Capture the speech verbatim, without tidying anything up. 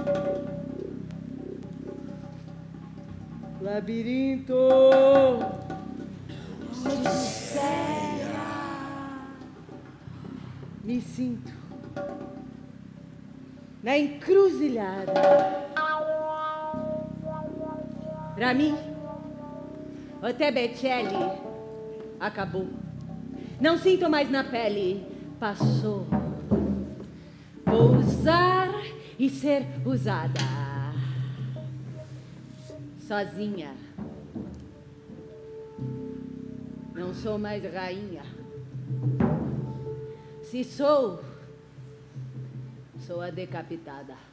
Labirinto. Odisseia. Me sinto na encruzilhada. Pra mim, o Tebecelli acabou. Não sinto mais na pele, passou. Vou usar e ser usada. Sozinha. Não sou mais rainha. Se sou, sou a decapitada.